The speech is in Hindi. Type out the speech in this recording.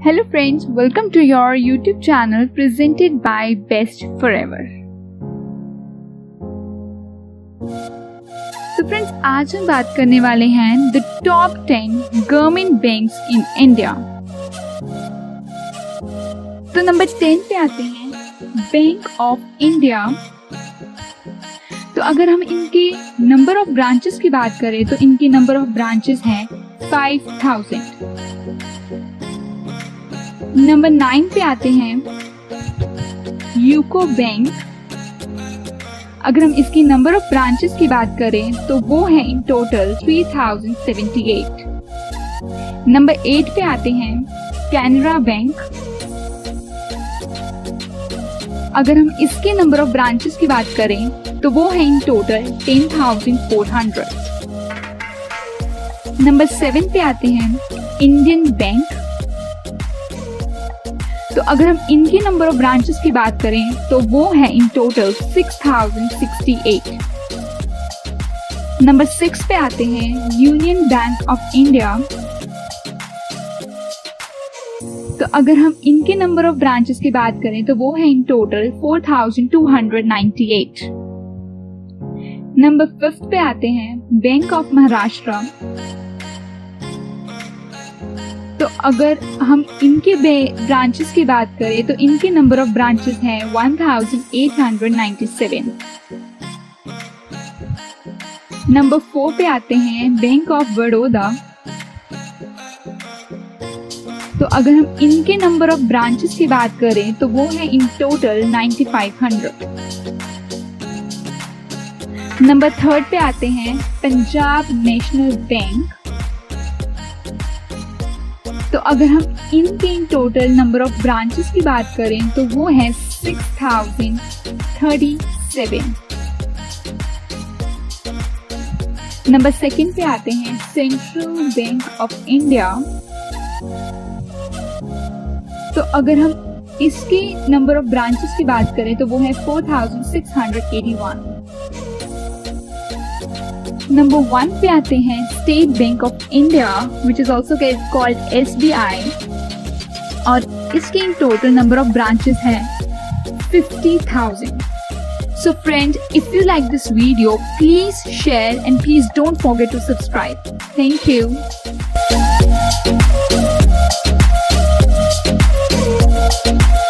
Hello friends, welcome to your YouTube channel presented by Best Forever. तो फ्रेंड्स, आज हम बात करने वाले हैं the top 10 government banks in India. तो नंबर 10 पे आते हैं बैंक ऑफ इंडिया। तो अगर हम इनके नंबर ऑफ ब्रांचेस की बात करें तो इनकी नंबर ऑफ ब्रांचेस हैं 5000। नंबर 9 पे आते हैं यूको बैंक। अगर हम इसकी नंबर ऑफ ब्रांचेस की बात करें तो वो है इन टोटल 3078। नंबर 8 पे आते हैं कैनरा बैंक। अगर हम इसके नंबर ऑफ ब्रांचेस की बात करें तो वो है इन टोटल 10,400। नंबर 7 पे आते हैं इंडियन बैंक। तो अगर हम इनके नंबर ऑफ ब्रांचेस की बात करें तो वो है इन टोटल 6068। नंबर 6 पे आते हैं यूनियन बैंक ऑफ इंडिया। तो अगर हम इनके नंबर ऑफ ब्रांचेस की बात करें तो वो है इन टोटल 4298। नंबर 5 पे आते हैं बैंक ऑफ महाराष्ट्र। तो अगर हम इनके ब्रांचेस की बात करें तो इनके नंबर ऑफ ब्रांचेस हैं 1897। नंबर 4 पे आते हैं बैंक ऑफ बड़ौदा। तो अगर हम इनके नंबर ऑफ ब्रांचेस की बात करें तो वो है इन टोटल 9500। नंबर 3 पे आते हैं पंजाब नेशनल बैंक। तो अगर हम इनके in total number of branches की बात करें तो वो है 6037। नंबर 2 पे आते हैं सेंट्रल बैंक ऑफ इंडिया। तो अगर हम इसके नंबर ऑफ ब्रांचेस की बात करें तो वो है 4681। नंबर 1 पे आते हैं State Bank of India which is also called SBI, और इसके in total number of branches है 50,000। So friend, if you like this video, please share and please don't forget to subscribe. Thank you.